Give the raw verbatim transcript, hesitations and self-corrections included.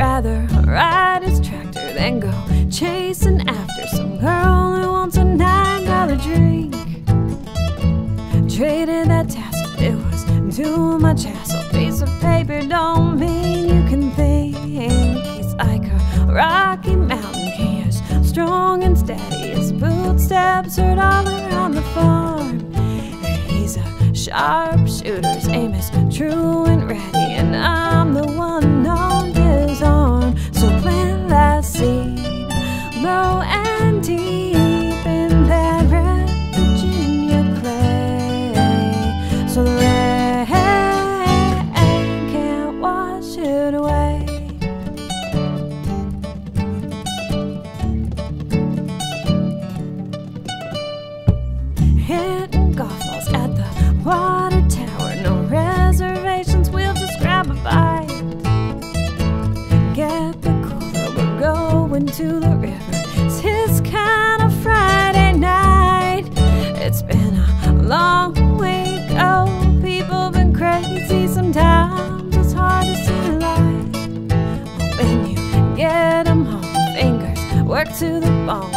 rather ride his tractor than go chasing after some girl who wants a nine dollar drink. Traded that tassel, it was too much hassle. Piece of paper don't mean you can think. He's like a rocky mountain, he is strong and steady. His footsteps heard all around the farm. He's a sharpshooter's aim is true and ready, and I'm the one on his arm. So plant that seed low and deep in that red Virginia clay, so the rain can't wash it away. Hitting golf balls at the water tower, no reservations, we'll just grab a bite. Get the cooler, we're going to the river. It's his kind of Friday night. It's been a long week, oh, people been crazy. Sometimes it's hard to see the light. When you get them home, fingers work to the bone.